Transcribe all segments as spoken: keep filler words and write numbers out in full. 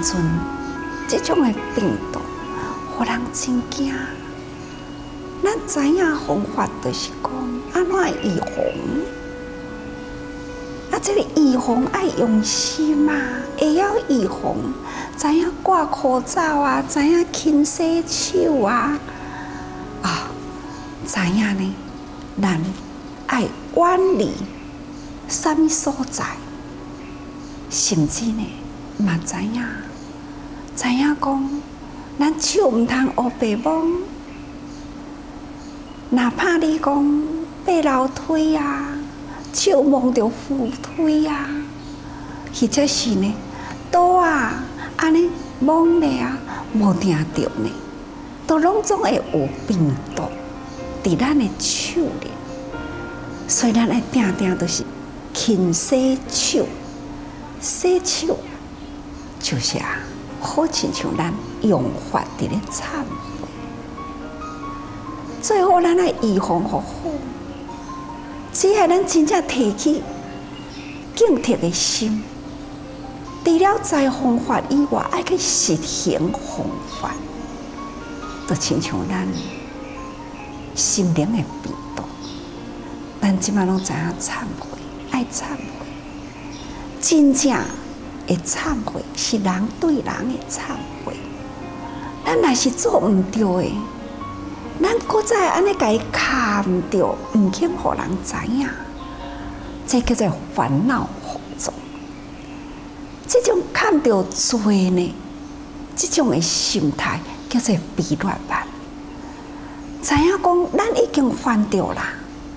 阵，这种的病毒，互人真惊。咱知影方法，就是讲安怎预防。啊，这个预防爱用心嘛，会晓预防，知影挂口罩啊，知影勤洗手啊，啊，知影呢，咱爱远离什么所在，甚至呢，嘛知影，知影讲，咱手毋通黑白摸，哪怕你讲爬楼梯啊。手摸着扶梯啊，或者是呢，刀啊，安尼摸咧啊，无定着呢，都拢总会有病毒伫咱的手里，所以咱爱定定都是勤洗手，洗手就是啊，好亲像咱用法伫咧忏悔，最后咱爱预防好好。只要咱真正提起警惕的心，除了知方法以外，爱去实行方法，就亲像咱心灵的病毒。咱即摆拢知影忏悔，爱忏悔，真正的忏悔是人对人的忏悔。咱若是做毋对的，咱搁再安尼甲伊卡毋着，毋肯互人知影，这叫做烦恼惑众。这种看唔着罪呢，这种的心态叫做悲乱慢。知影讲咱已经犯着啦，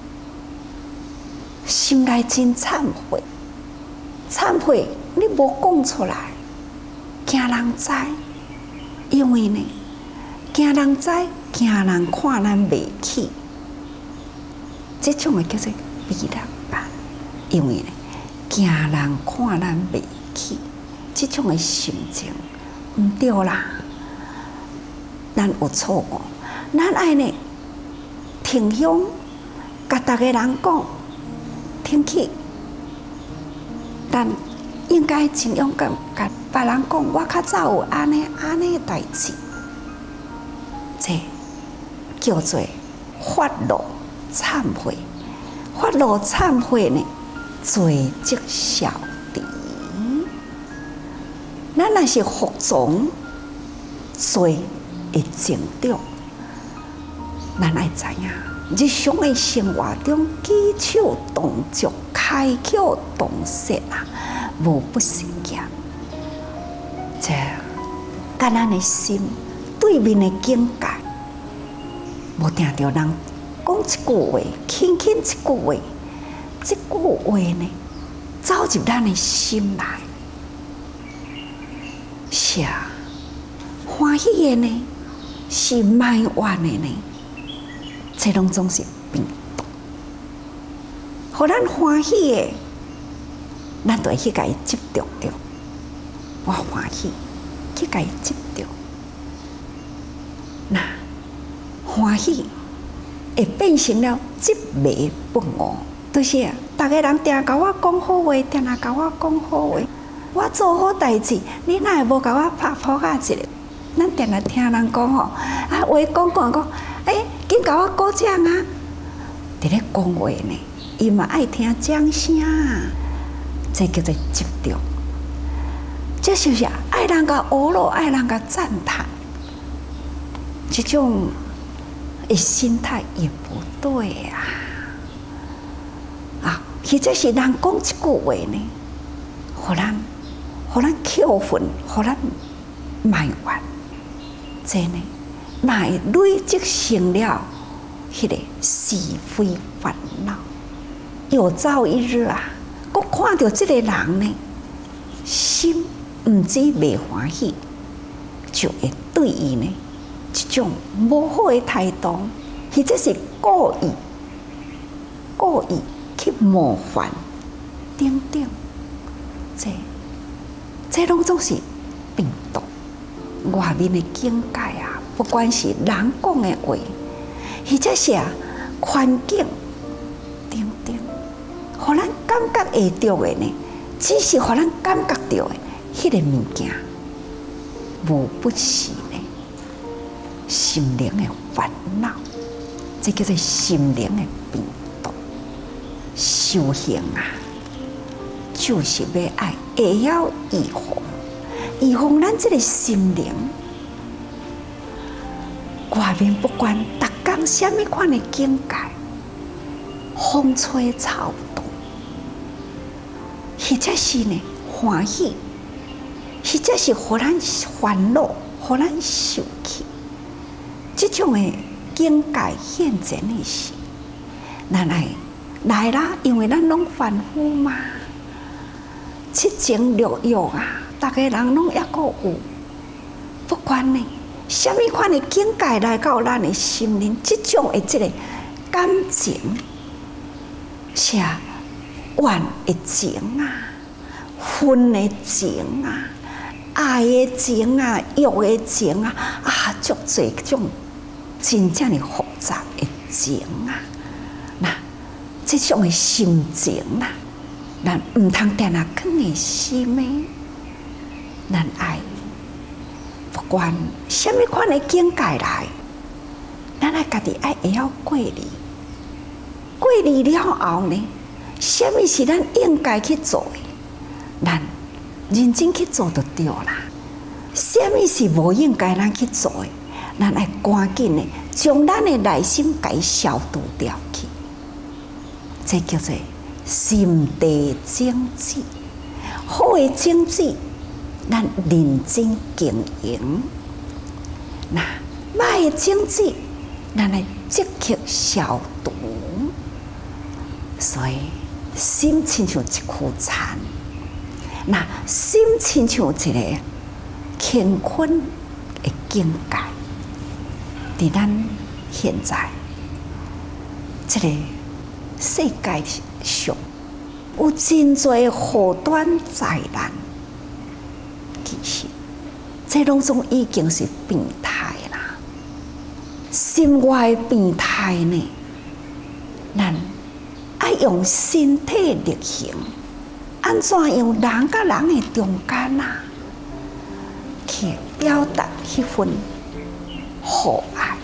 心内真忏悔，忏悔你无讲出来，惊人知，因为呢，惊人知。惊人看咱袂起，这种的叫做悲难慢，因为呢，惊人看咱袂起，这种的心情毋对啦。咱有错误，咱爱呢挺胸，甲逐个人讲，挺起，咱应该真勇敢，甲别人讲，我较早有安尼安尼代志，这。叫做发怒忏悔，发怒忏悔呢，罪即消除。咱若是服从，罪会增长。咱爱知影，日常的生活中，举手动足、开口动舌啊，无不成业。这甲咱的心对面的境界。无听到人讲一句话，轻轻一句话，这句话呢，走入咱的心内。是啊，欢喜的呢，是埋怨的呢，这拢总是病毒。互咱欢喜的，咱就会去甲伊执着着。我欢喜，去甲伊执着。那。欢喜会变成了执迷不悟，就是啊，逐个人定甲我讲好话，定来甲我讲好话，我做好代志，你哪会无甲我拍扑克一下？咱定来听人讲吼，啊话讲讲讲，诶，紧甲我鼓掌啊！伫咧讲话呢，伊嘛爱听掌声，这叫做执着。这就是爱人甲学咯，爱人甲赞叹，这种。的心态也不对啊！啊，或者是人讲一句话呢，互咱，互咱扣分，互咱埋怨，这呢，嘛会累积成了迄个是非烦恼。有朝一日啊，我看到这个人呢，心毋止袂欢喜，就会对伊呢。一种无好的态度，或者是故意、故意去冒犯、等等，这、这拢总是病毒。外面的境界啊，不管是人讲的话，或者是啊环境等等，互咱感觉会到的呢，只是互咱感觉到的迄个物件， 无不是呢心灵的烦恼，这叫做心灵的病毒。修行啊，就是要爱会晓预防，预防咱这个心灵。外面不管逐工什么款的境界，风吹草动，或者是呢欢喜，或者是互咱烦恼，互咱受气。这种的境界现前的时，咱来来啦，因为咱拢凡夫嘛，七情六欲啊，大家人拢抑阁有，不管呢。什么款的境界来到咱的心灵，这种的这个感情，是啊，怨的情啊，恨的情啊，爱的情啊，欲的情啊，啊，足多种真正的复杂的情啊，那这种的心情啊，咱唔通定啊放在心的，咱爱。不管什么款的境界来，咱爱家己爱会晓过滤，过滤了后呢，什么是咱应该去做的，咱认真去做就对啦。什么是无应该咱去做的，咱爱赶紧的将咱的内心给消除掉去。这叫做心地正直，好的正直。咱认真经营，那歹的经济，咱来积极消毒。所以心亲像一棵蚕，那心亲像一个乾坤的境界。伫咱现在这个世界上，有真侪祸端灾难。其实，这拢总已经是病态啦。心外病态呢，咱爱用身体力行，安怎用人甲人的中间啊，去表达迄份互爱？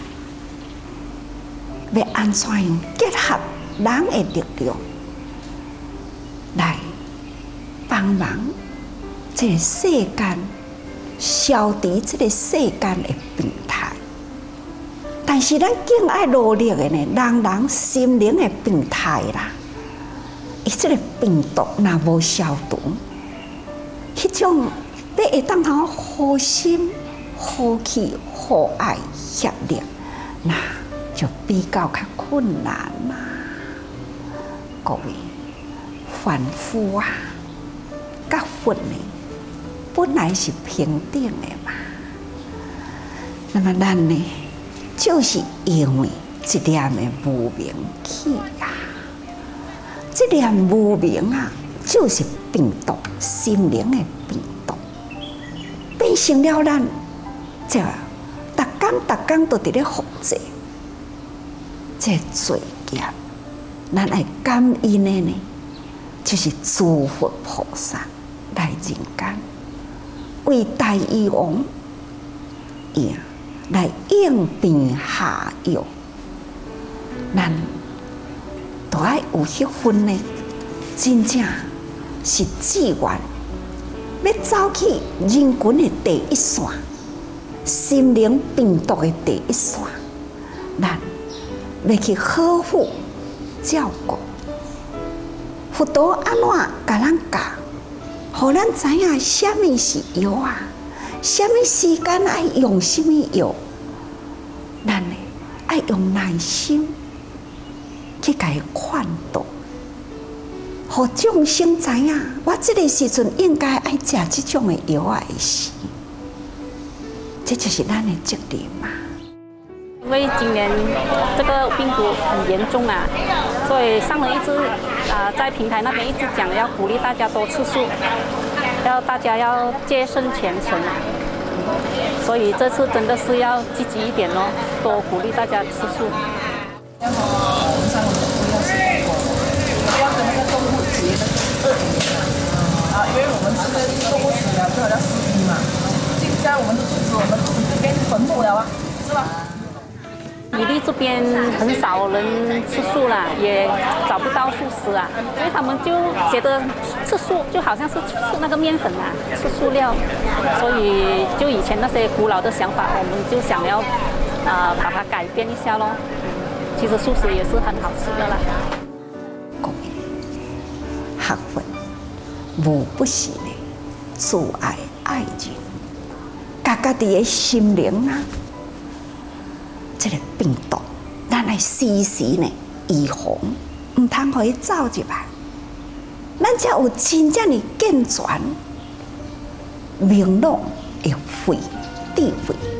要安怎样结合人的力量来帮忙？这个世间消除这个世间的病态，但是咱更爱努力的呢，人人心灵的病态啦，伊这个病毒若无消除，迄种你会当通好心、好气、好爱、协力，那就比较较困难啦。各位凡夫啊，甲佛呢？本来是平等的嘛，那么咱呢，就是因为一念的无明起啊，这念无明啊，就是病毒，心灵的病毒，变成了咱这逐工逐工都伫咧复制，这罪孽，咱爱感恩的呢，就是诸佛菩萨来人间。为大医王，呀，来应病下药，咱都爱有迄份呢，真正是志愿，要走去人群的第一线，心灵病毒的第一线，咱要去呵护照顾，辅导安怎甲咱教？互咱知影什么是药啊，什么时间爱用什么药，咱呢爱用耐心去甲伊劝导，互众生知影，我这个时阵应该爱食这种的药啊的时，这就是咱的责任嘛。 因为今年这个病毒很严重啊，所以上人一直啊、呃、在平台那边一直讲，要鼓励大家多吃素，要大家要戒慎虔诚。所以这次真的是要积极一点哦，多鼓励大家吃素。 我们上人不要吃太多，不要跟那个动物结那个恶缘啊！啊，因为我们吃的动物死了就好像尸体嘛，就像我们都是。 边很少人吃素啦，也找不到素食啊，因为他们就觉得吃素就好像是吃那个面粉啊，吃素料，所以就以前那些古老的想法，我们就想要啊、呃、把它改变一下咯。其实素食也是很好吃的啦。 讲学佛无不是呢，自爱爱人，家家己的心灵啊，这个病毒，咱来时时呢预防，唔通互伊走入来，咱才有真正的健全、明朗的慧智慧。